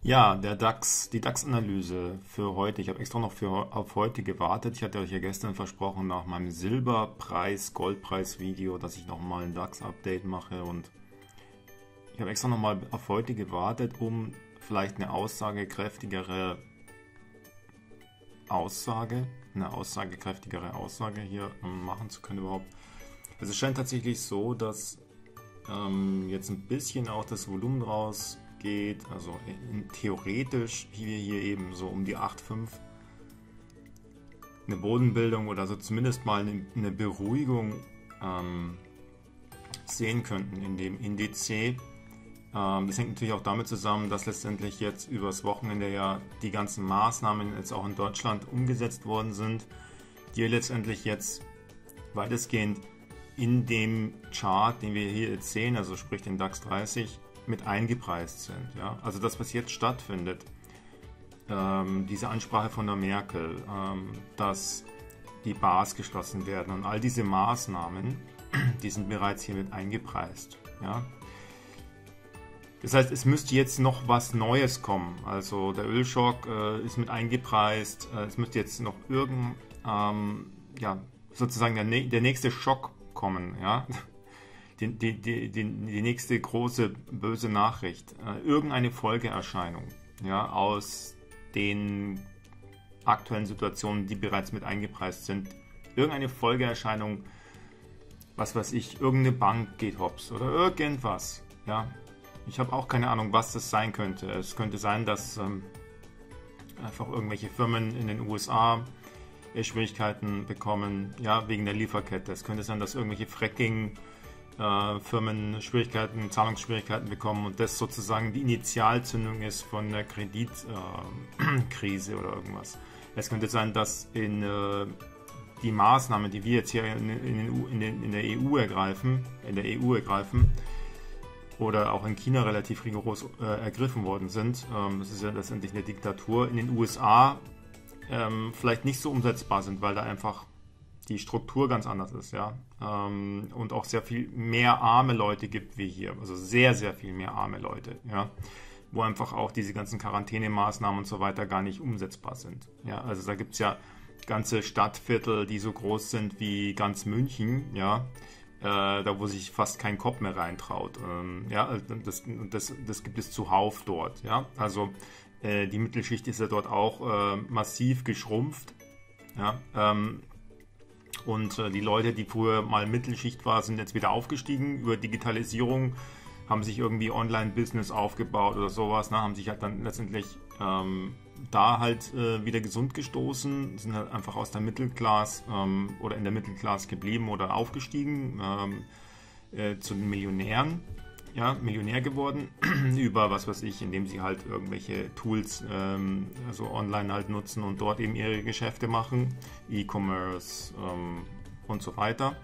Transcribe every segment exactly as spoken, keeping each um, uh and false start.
Ja, der DAX, die DAX-Analyse für heute. Ich habe extra noch für, auf heute gewartet. Ich hatte euch ja gestern versprochen, nach meinem Silberpreis, Goldpreis-Video, dass ich nochmal ein DAX-Update mache. Und ich habe extra nochmal auf heute gewartet, um vielleicht eine aussagekräftigere Aussage, eine aussagekräftigere Aussage hier ähm, machen zu können überhaupt. Also es scheint tatsächlich so, dass ähm, jetzt ein bisschen auch das Volumen raus geht, also in, theoretisch wir hier eben so um die acht Komma fünf eine Bodenbildung oder so zumindest mal eine, eine Beruhigung ähm, sehen könnten in dem Indiz. Ähm, das hängt natürlich auch damit zusammen, dass letztendlich jetzt übers Wochenende ja die ganzen Maßnahmen jetzt auch in Deutschland umgesetzt worden sind, die letztendlich jetzt weitestgehend in dem Chart, den wir hier jetzt sehen, also sprich den DAX dreißig, mit eingepreist sind. Ja? Also das, was jetzt stattfindet, ähm, diese Ansprache von der Merkel, ähm, dass die Bars geschlossen werden und all diese Maßnahmen, die sind bereits hier mit eingepreist. Ja? Das heißt, es müsste jetzt noch was Neues kommen. Also der Ölschock äh, ist mit eingepreist, äh, es müsste jetzt noch irgend, ähm, ja, sozusagen der, der nächste Schock kommen. Ja? Die, die, die, die, die nächste große böse Nachricht, äh, irgendeine Folgeerscheinung, ja, aus den aktuellen Situationen, die bereits mit eingepreist sind, irgendeine Folgeerscheinung, was weiß ich, irgendeine Bank geht hops oder irgendwas, ja. Ich habe auch keine Ahnung, was das sein könnte. Es könnte sein, dass ähm, einfach irgendwelche Firmen in den U S A Schwierigkeiten bekommen, ja, wegen der Lieferkette. Es könnte sein, dass irgendwelche Fracking Firmen Schwierigkeiten, Zahlungsschwierigkeiten bekommen und das sozusagen die Initialzündung ist von der Kreditkrise äh, oder irgendwas. Es könnte sein, dass in äh, die Maßnahmen, die wir jetzt hier in, in, in, den, in der E U ergreifen, in der E U ergreifen oder auch in China relativ rigoros äh, ergriffen worden sind, ähm, das ist ja letztendlich eine Diktatur, in den U S A ähm, vielleicht nicht so umsetzbar sind, weil da einfach die Struktur ganz anders ist, ja, ähm, und auch sehr viel mehr arme Leute gibt wie hier, also sehr, sehr viel mehr arme Leute, ja, wo einfach auch diese ganzen Quarantänemaßnahmen und so weiter gar nicht umsetzbar sind, ja, also da gibt es ja ganze Stadtviertel, die so groß sind wie ganz München, ja, äh, da wo sich fast kein Kopf mehr reintraut, ähm, ja, das, das, das gibt es zuhauf dort, ja, also äh, die Mittelschicht ist ja dort auch äh, massiv geschrumpft, ja, ähm, und äh, die Leute, die früher mal Mittelschicht waren, sind jetzt wieder aufgestiegen über Digitalisierung, haben sich irgendwie Online-Business aufgebaut oder sowas, ne, haben sich halt dann letztendlich ähm, da halt äh, wieder gesund gestoßen, sind halt einfach aus der Mittelklasse ähm, oder in der Mittelklasse geblieben oder aufgestiegen ähm, äh, zu den Millionären. Ja, Millionär geworden über, was weiß ich, indem sie halt irgendwelche Tools ähm, also online halt nutzen und dort eben ihre Geschäfte machen, E-Commerce ähm, und so weiter.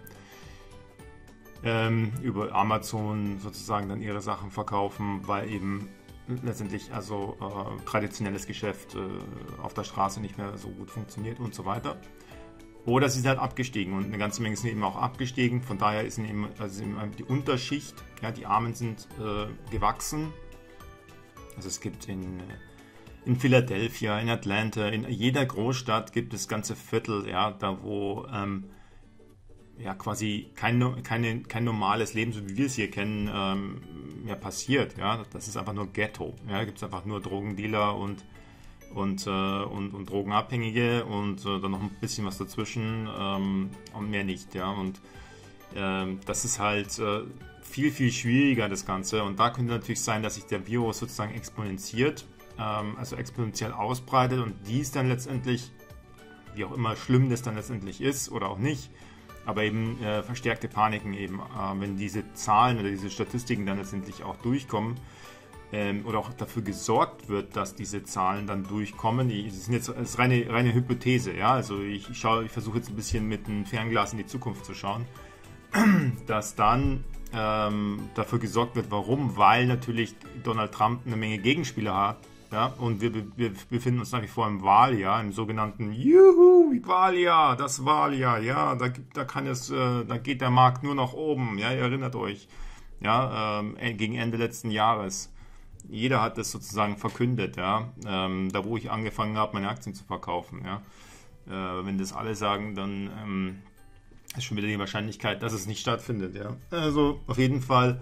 Ähm, über Amazon sozusagen dann ihre Sachen verkaufen, weil eben letztendlich also äh, traditionelles Geschäft äh, auf der Straße nicht mehr so gut funktioniert und so weiter. Oder sie sind halt abgestiegen und eine ganze Menge sind eben auch abgestiegen. Von daher ist eben, also eben die Unterschicht, ja, die Armen sind äh, gewachsen. Also es gibt in, in Philadelphia, in Atlanta, in jeder Großstadt gibt es ganze Viertel, ja, da wo ähm, ja, quasi kein, keine, kein normales Leben, so wie wir es hier kennen, ähm, ja, passiert. Ja. Das ist einfach nur Ghetto. Ja. Da gibt es einfach nur Drogendealer und Und, äh, und, und Drogenabhängige und äh, dann noch ein bisschen was dazwischen ähm, und mehr nicht, ja, und ähm, das ist halt äh, viel, viel schwieriger, das Ganze, und da könnte natürlich sein, dass sich der Virus sozusagen exponentiert, ähm, also exponentiell ausbreitet und dies dann letztendlich, wie auch immer schlimm das dann letztendlich ist oder auch nicht, aber eben äh, verstärkte Paniken eben, äh, wenn diese Zahlen oder diese Statistiken dann letztendlich auch durchkommen, Ähm, oder auch dafür gesorgt wird, dass diese Zahlen dann durchkommen. Das ist jetzt das ist reine, reine Hypothese, ja. Also ich, ich schaue, ich versuche jetzt ein bisschen mit einem Fernglas in die Zukunft zu schauen, dass dann ähm, dafür gesorgt wird, warum? Weil natürlich Donald Trump eine Menge Gegenspieler hat, ja, und wir, wir befinden uns nach wie vor im Wahljahr, im sogenannten Juhu, Wahljahr, das Wahljahr, ja, da, da kann es, äh, da geht der Markt nur nach oben, ja, ihr erinnert euch, ja, ähm, gegen Ende letzten Jahres. jeder hat das sozusagen verkündet, ja. Ähm, da wo ich angefangen habe, meine Aktien zu verkaufen, ja. Äh, wenn das alle sagen, dann ähm, ist schon wieder die Wahrscheinlichkeit, dass es nicht stattfindet, ja. Also auf jeden Fall,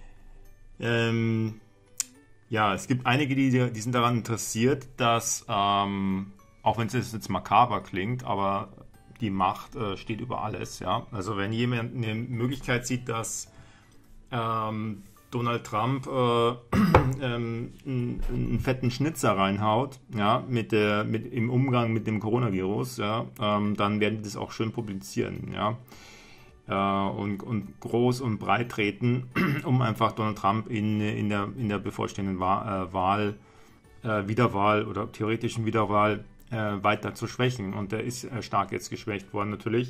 ähm, ja, es gibt einige, die, die sind daran interessiert, dass, ähm, auch wenn es jetzt makaber klingt, aber die Macht äh, steht über alles, ja. Also wenn jemand eine Möglichkeit sieht, dass ähm, Donald Trump äh, ähm, einen, einen fetten Schnitzer reinhaut, ja, mit der, mit, im Umgang mit dem Coronavirus, ja, ähm, dann werden die das auch schön publizieren, ja. Und, und groß und breit treten, um einfach Donald Trump in, in, der, in der bevorstehenden Wahl, äh, Wahl äh, Wiederwahl oder theoretischen Wiederwahl äh, weiter zu schwächen. Und der ist äh, stark jetzt geschwächt worden natürlich.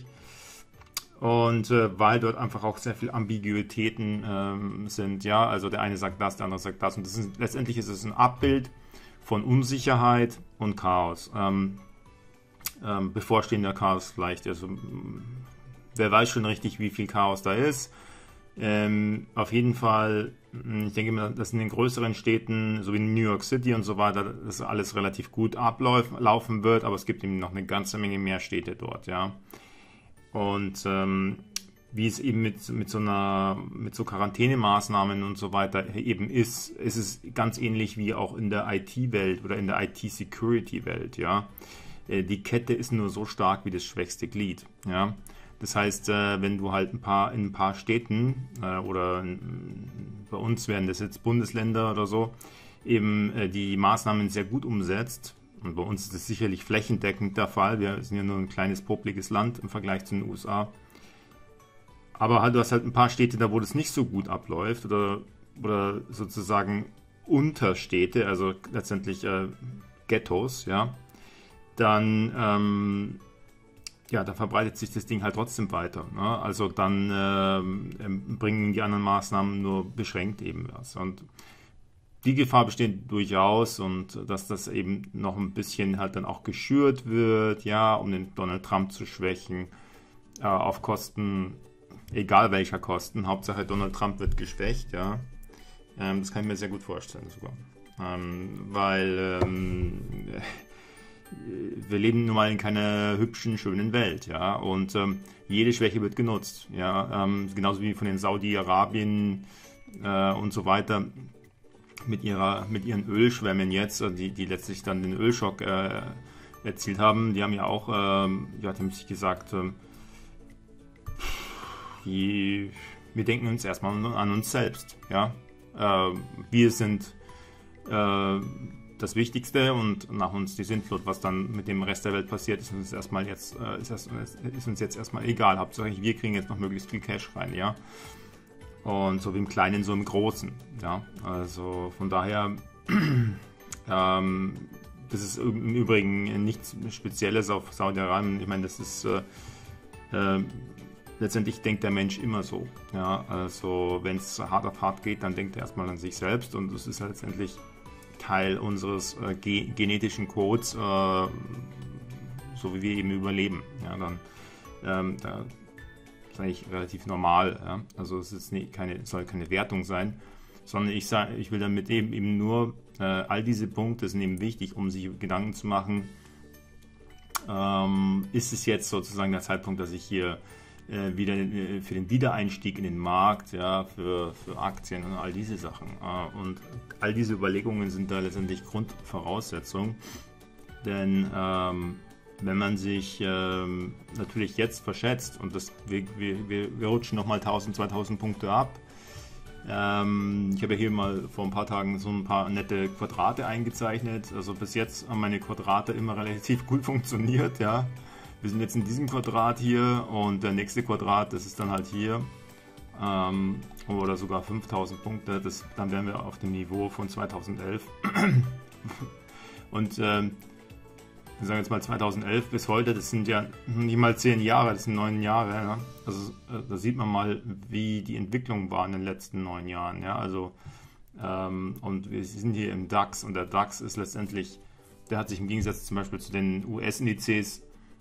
Und äh, weil dort einfach auch sehr viele Ambiguitäten ähm, sind, ja, also der eine sagt das, der andere sagt das. Und das ist, letztendlich ist es ein Abbild von Unsicherheit und Chaos. Ähm, ähm, bevorstehender Chaos vielleicht, also wer weiß schon richtig, wie viel Chaos da ist. Ähm, auf jeden Fall, ich denke mal, dass in den größeren Städten, so wie in New York City und so weiter, das alles relativ gut ablaufen wird, aber es gibt eben noch eine ganze Menge mehr Städte dort, ja. Und ähm, wie es eben mit, mit so einer, mit so Quarantänemaßnahmen und so weiter eben ist, ist es ganz ähnlich wie auch in der I T-Welt oder in der I T-Security-Welt, ja. Äh, die Kette ist nur so stark wie das schwächste Glied, ja. Das heißt, wenn du halt ein paar, in ein paar Städten oder bei uns wären das jetzt Bundesländer oder so, eben die Maßnahmen sehr gut umsetzt, und bei uns ist das sicherlich flächendeckend der Fall, wir sind ja nur ein kleines, popliges Land im Vergleich zu den U S A, aber halt, du hast halt ein paar Städte da, wo das nicht so gut abläuft oder, oder sozusagen Unterstädte, also letztendlich äh, Ghettos, ja, dann ähm, ja, da verbreitet sich das Ding halt trotzdem weiter. Ne? Also dann ähm, bringen die anderen Maßnahmen nur beschränkt eben was. Und die Gefahr besteht durchaus, und dass das eben noch ein bisschen halt dann auch geschürt wird, ja, um den Donald Trump zu schwächen, äh, auf Kosten, egal welcher Kosten, Hauptsache Donald Trump wird geschwächt, ja. Ähm, das kann ich mir sehr gut vorstellen sogar. Ähm, weil ähm, wir leben nun mal in keiner hübschen, schönen Welt, ja, und ähm, jede Schwäche wird genutzt, ja, ähm, genauso wie von den Saudi-Arabien äh, und so weiter mit ihrer, mit ihren Ölschwämmen jetzt, die, die letztlich dann den Ölschock äh, erzielt haben. Die haben ja auch, ähm, ja, die haben sich gesagt, ähm, die, wir denken uns erstmal an uns selbst, ja, äh, wir sind äh, das Wichtigste, und nach uns die Sintflut. Was dann mit dem Rest der Welt passiert, ist uns erstmal jetzt äh, ist, erst, ist uns jetzt erstmal egal. Hauptsache wir kriegen jetzt noch möglichst viel Cash rein, ja. Und so wie im Kleinen, so im Großen, ja. Also von daher, ähm, das ist im Übrigen nichts Spezielles auf Saudi-Arabien. Ich meine, das ist äh, äh, letztendlich denkt der Mensch immer so, ja. Also wenn es hart auf hart geht, dann denkt er erstmal an sich selbst, und das ist ja letztendlich Teil unseres äh, ge genetischen Codes, äh, so wie wir eben überleben. Ja, dann ähm, da ist eigentlich relativ normal. Ja? Also es ist nicht keine, soll keine Wertung sein, sondern ich sage, ich will damit eben, eben nur äh, all diese Punkte sind eben wichtig, um sich Gedanken zu machen. Ähm, ist es jetzt sozusagen der Zeitpunkt, dass ich hier äh, wieder äh, für den Wiedereinstieg in den Markt, ja, für, für Aktien und all diese Sachen. Äh, und all diese Überlegungen sind da letztendlich Grundvoraussetzung, denn ähm, wenn man sich ähm, natürlich jetzt verschätzt, und das, wir, wir, wir rutschen nochmal tausend, zweitausend Punkte ab. Ähm, ich habe ja hier mal vor ein paar Tagen so ein paar nette Quadrate eingezeichnet. Also bis jetzt haben meine Quadrate immer relativ gut funktioniert, ja. Wir sind jetzt in diesem Quadrat hier, und der nächste Quadrat, das ist dann halt hier, ähm, oder sogar fünftausend Punkte, das, dann wären wir auf dem Niveau von zweitausendelf. Und ähm, wir sagen jetzt mal zweitausendelf bis heute, das sind ja nicht mal zehn Jahre, das sind neun Jahre. Ja? Also äh, da sieht man mal, wie die Entwicklung war in den letzten neun Jahren. Ja? Also, ähm, und wir sind hier im DAX, und der DAX ist letztendlich, der hat sich im Gegensatz zum Beispiel zu den U S-Indizes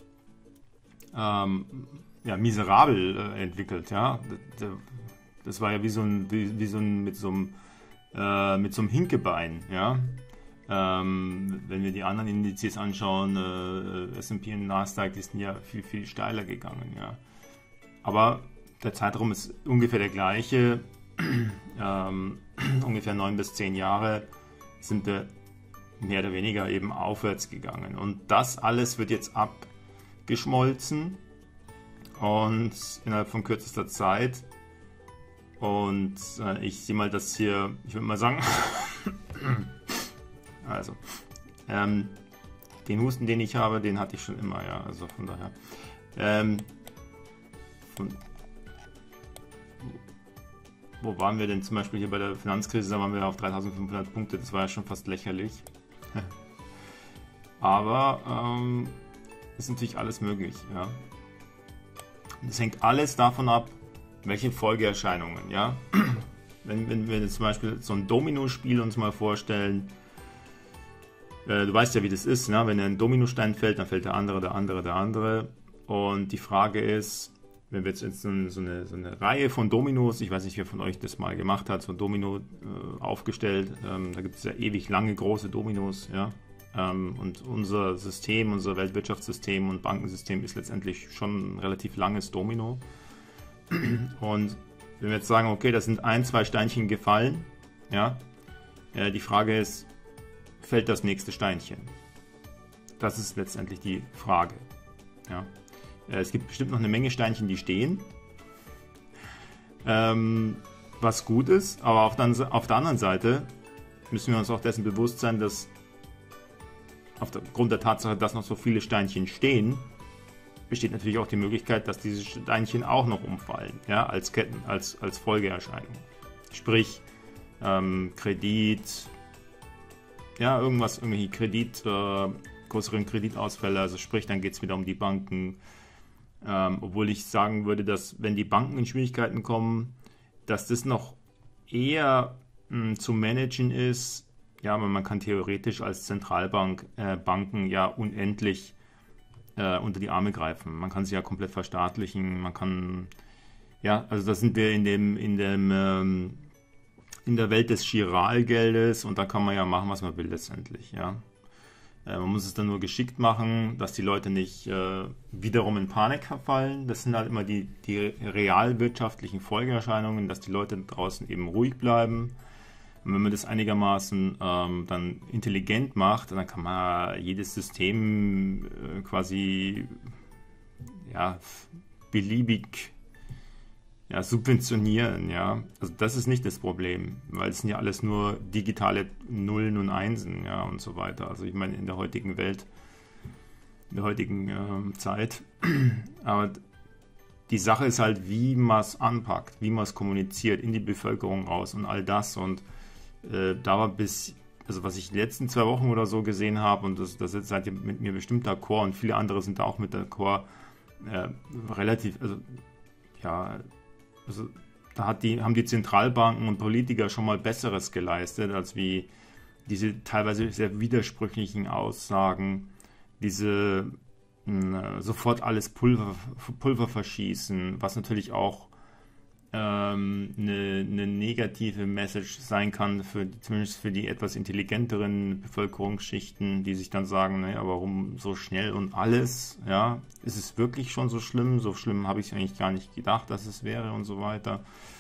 ähm, ja, miserabel äh, entwickelt. Ja? Das, das war ja wie so ein, wie, wie so ein mit so einem äh, mit so einem Hinkebein, ja. Ähm, wenn wir die anderen Indizes anschauen, äh, S und P und Nasdaq, die sind ja viel, viel steiler gegangen, ja. Aber der Zeitraum ist ungefähr der gleiche, ähm, ungefähr neun bis zehn Jahre sind wir mehr oder weniger eben aufwärts gegangen. Und das alles wird jetzt abgeschmolzen und innerhalb von kürzester Zeit. Und äh, ich sehe mal das hier, ich würde mal sagen, also, ähm, den Husten, den ich habe, den hatte ich schon immer, ja, also von daher. Ähm, von, wo waren wir denn zum Beispiel hier bei der Finanzkrise? Da waren wir auf dreitausendfünfhundert Punkte, das war ja schon fast lächerlich. Aber ähm, ist natürlich alles möglich, ja. Das hängt alles davon ab, welche Folgeerscheinungen, ja. Wenn, wenn wir zum Beispiel so ein Dominospiel uns mal vorstellen, äh, du weißt ja, wie das ist, ne? Wenn ein Dominostein fällt, dann fällt der andere, der andere, der andere. Und die Frage ist, wenn wir jetzt so eine, so, eine, so eine Reihe von Dominos, ich weiß nicht, wer von euch das mal gemacht hat, so ein Domino äh, aufgestellt, ähm, da gibt es ja ewig lange große Dominos, ja. Ähm, und unser System, unser Weltwirtschaftssystem und Bankensystem ist letztendlich schon ein relativ langes Domino. Und wenn wir jetzt sagen, okay, da sind ein, zwei Steinchen gefallen, ja, äh, die Frage ist, fällt das nächste Steinchen? Das ist letztendlich die Frage, ja. Äh, es gibt bestimmt noch eine Menge Steinchen, die stehen, ähm, was gut ist, aber auf der, auf der anderen Seite müssen wir uns auch dessen bewusst sein, dass aufgrund der Tatsache, dass noch so viele Steinchen stehen, besteht natürlich auch die Möglichkeit, dass diese Steinchen auch noch umfallen, ja, als Ketten, als, als Folgeerscheinung. Sprich, ähm, Kredit, ja, irgendwas, irgendwie Kredit, äh, größeren Kreditausfälle, also sprich, dann geht es wieder um die Banken. Ähm, obwohl ich sagen würde, dass wenn die Banken in Schwierigkeiten kommen, dass das noch eher mh, zu managen ist. Ja, aber man kann theoretisch als Zentralbank äh, Banken ja unendlich äh, unter die Arme greifen. Man kann sie ja komplett verstaatlichen. Man kann, ja, also da sind wir in dem, in dem, ähm, in der Welt des Chiralgeldes und da kann man ja machen, was man will letztendlich, ja. Äh, man muss es dann nur geschickt machen, dass die Leute nicht äh, wiederum in Panik verfallen. Das sind halt immer die, die realwirtschaftlichen Folgeerscheinungen, dass die Leute draußen eben ruhig bleiben. Und wenn man das einigermaßen ähm, dann intelligent macht, dann kann man jedes System äh, quasi ja, beliebig ja, subventionieren. Ja. Also das ist nicht das Problem, weil es sind ja alles nur digitale Nullen und Einsen, ja, und so weiter. Also ich meine in der heutigen Welt, in der heutigen äh, Zeit. Aber die Sache ist halt, wie man es anpackt, wie man es kommuniziert, in die Bevölkerung raus und all das. Und äh, da war bis, also was ich die letzten zwei Wochen oder so gesehen habe, und das, das seid ihr mit mir bestimmt d'accord und viele andere sind da auch mit d'accord, äh, relativ, also ja, also da hat die, haben die Zentralbanken und Politiker schon mal Besseres geleistet, als wie diese teilweise sehr widersprüchlichen Aussagen, diese mh, sofort alles Pulver, Pulver verschießen, was natürlich auch ähm, eine, eine negative Message sein kann, für, zumindest für die etwas intelligenteren Bevölkerungsschichten, die sich dann sagen, naja, warum so schnell und alles, ja, ist es wirklich schon so schlimm? So schlimm habe ich es eigentlich gar nicht gedacht, dass es wäre und so weiter.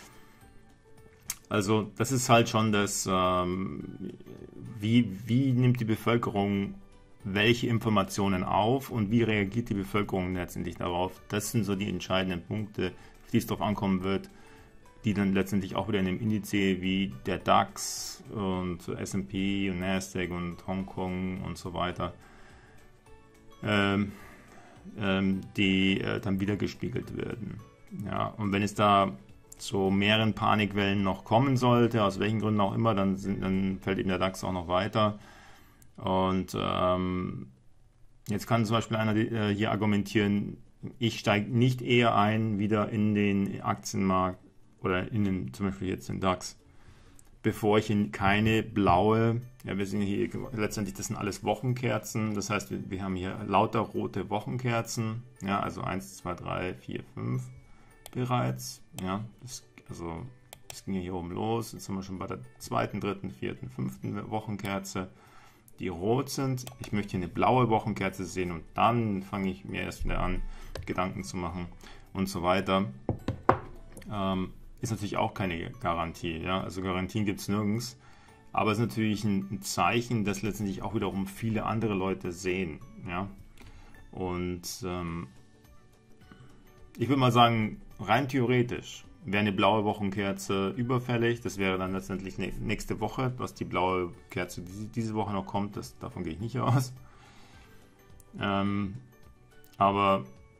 Also das ist halt schon das, ähm, wie, wie nimmt die Bevölkerung welche Informationen auf und wie reagiert die Bevölkerung letztendlich darauf. Das sind so die entscheidenden Punkte, auf die es drauf ankommen wird, die dann letztendlich auch wieder in dem Indiz wie der DAX und S und P und Nasdaq und Hongkong und so weiter, ähm, ähm, die äh, dann wieder gespiegelt werden. Ja, und wenn es da zu mehreren Panikwellen noch kommen sollte, aus welchen Gründen auch immer, dann, sind, dann fällt eben der DAX auch noch weiter. Und ähm, jetzt kann zum Beispiel einer äh, hier argumentieren, ich steige nicht eher ein wieder in den Aktienmarkt oder in den, zum Beispiel jetzt den DAX, bevor ich in keine blaue, ja wir sehen hier letztendlich, das sind alles Wochenkerzen, das heißt wir, wir haben hier lauter rote Wochenkerzen, ja, also eins, zwei, drei, vier, fünf bereits, ja, das, also Das ging ja hier oben los. Jetzt sind wir schon bei der zweiten, dritten, vierten, fünften Wochenkerze, die rot sind. Ich möchte hier eine blaue Wochenkerze sehen und dann fange ich mir erst wieder an, Gedanken zu machen und so weiter. Ähm, ist natürlich auch keine Garantie. Ja? Also Garantien gibt es nirgends. Aber es ist natürlich ein, ein Zeichen, das letztendlich auch wiederum viele andere Leute sehen. Ja? Und ähm, ich würde mal sagen, rein theoretisch wäre eine blaue Wochenkerze überfällig. Das wäre dann letztendlich nächste Woche, dass die blaue Kerze diese Woche noch kommt. Das, davon gehe ich nicht aus. Ähm, aber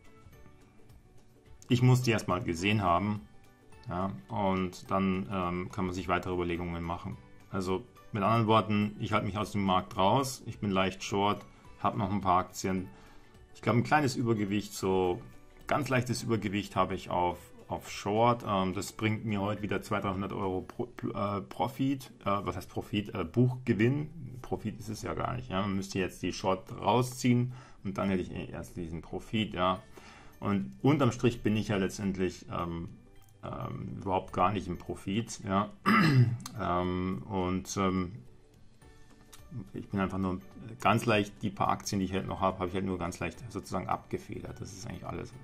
ich muss die erstmal gesehen haben. Ja, und dann ähm, kann man sich weitere Überlegungen machen. Also mit anderen Worten, ich halte mich aus dem Markt raus. Ich bin leicht short, habe noch ein paar Aktien. Ich glaube, ein kleines Übergewicht, so ganz leichtes Übergewicht habe ich auf auf Short. Ähm, das bringt mir heute wieder zweihundert, dreihundert Euro Pro, äh, Profit. Äh, was heißt Profit? Äh, Buchgewinn. Profit ist es ja gar nicht. Ja? Man müsste jetzt die Short rausziehen und dann hätte ich erst diesen Profit. Ja? Und unterm Strich bin ich ja letztendlich ähm, ähm, überhaupt gar nicht im Profit. Ja? ähm, und ähm, ich bin einfach nur ganz leicht, die paar Aktien, die ich halt noch habe, habe ich halt nur ganz leicht sozusagen abgefedert. Das ist eigentlich alles.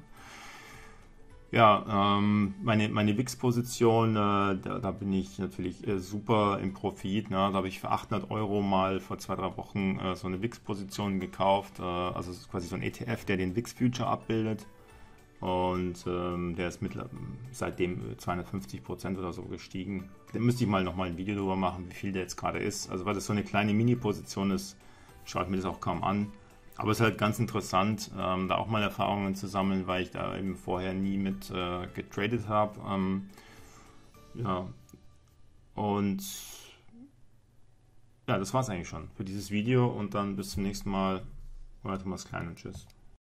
Ja, ähm, meine, meine W I X-Position, äh, da, da bin ich natürlich äh, super im Profit. Ne? Da habe ich für achthundert Euro mal vor zwei, drei Wochen äh, so eine W I X-Position gekauft. Äh, also quasi so ein E T F, der den W I X-Future abbildet. Und ähm, der ist mit, seitdem zweihundertfünfzig Prozent oder so gestiegen. Da müsste ich mal nochmal ein Video drüber machen, wie viel der jetzt gerade ist. Also weil das so eine kleine Mini-Position ist, schaut mir das auch kaum an. Aber es ist halt ganz interessant, ähm, da auch mal Erfahrungen zu sammeln, weil ich da eben vorher nie mit äh, getradet habe. Ähm, ja, und ja, das war es eigentlich schon für dieses Video und dann bis zum nächsten Mal. Euer Thomas Klein und tschüss.